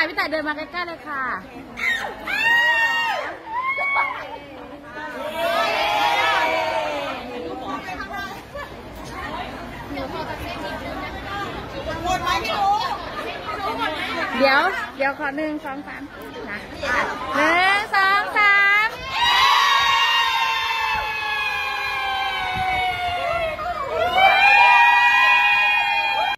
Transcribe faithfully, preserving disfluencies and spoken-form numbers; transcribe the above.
พี่ต่ายเดินมาใกล้ๆเลยค่ะเดี๋ยวเดี๋ยวขอหนึ่งสองสามนะ